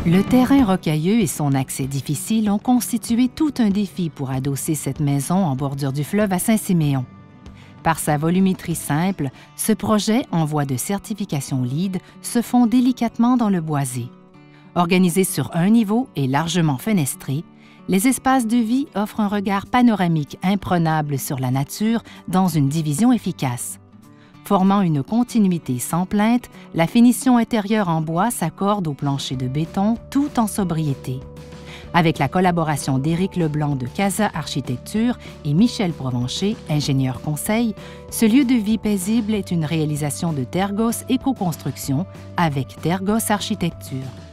Le terrain rocailleux et son accès difficile ont constitué tout un défi pour adosser cette maison en bordure du fleuve à Saint-Siméon. Par sa volumétrie simple, ce projet en voie de certification LEED se fond délicatement dans le boisé. Organisé sur un niveau et largement fenestré, les espaces de vie offrent un regard panoramique imprenable sur la nature dans une division efficace. Formant une continuité sans plainte, la finition intérieure en bois s'accorde au plancher de béton tout en sobriété. Avec la collaboration d'Éric Leblanc de Casa Architecture et Michel Provencher, ingénieur conseil, ce lieu de vie paisible est une réalisation de Tergos Éco-Construction avec Tergos Architecture.